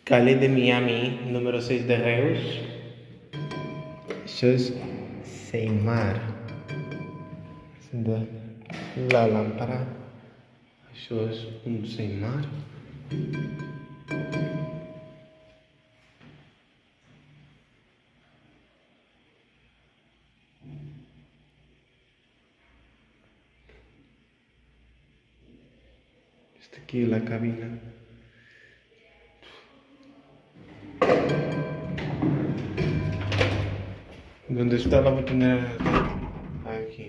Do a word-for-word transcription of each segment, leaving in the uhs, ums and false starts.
Calle de Miami, número seis de Reus. Això és Seimar. De la lámpara. Això és un Seimar. Está aquí la cabina. ¿Dónde está la botonera? Aquí.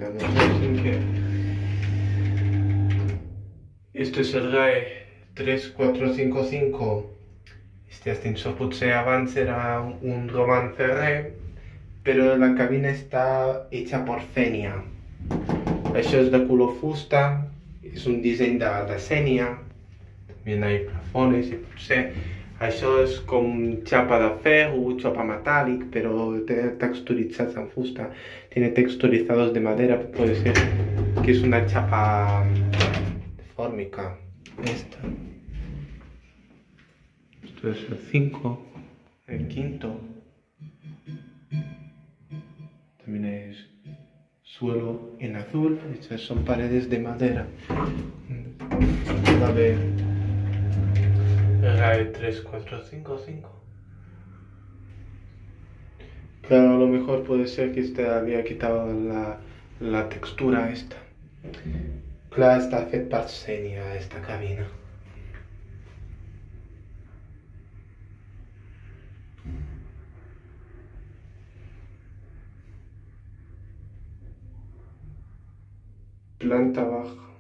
Este es el R A E tres cuatro cinco cinco. Este ascensor potser abans era un Roman Ferrer, però la cabina està hecha por Xenia. Això és de color fusta, és un disseny de, de Xenia. També hi ha plafones i potser això és com xapa de ferro, xapa metàl·lic, però té texturitzats en fusta. Tiene texturizados de madera, puede ser que es una chapa fórmica. Esta. Esto es el cinco, el quinto. También es suelo en azul. Estas son paredes de madera. A ver. R A E tres cuatro cinco cinco. Claro, a lo mejor puede ser que este había quitado la, la textura esta. Claro, está fet per Xenia esta cabina. Planta baja.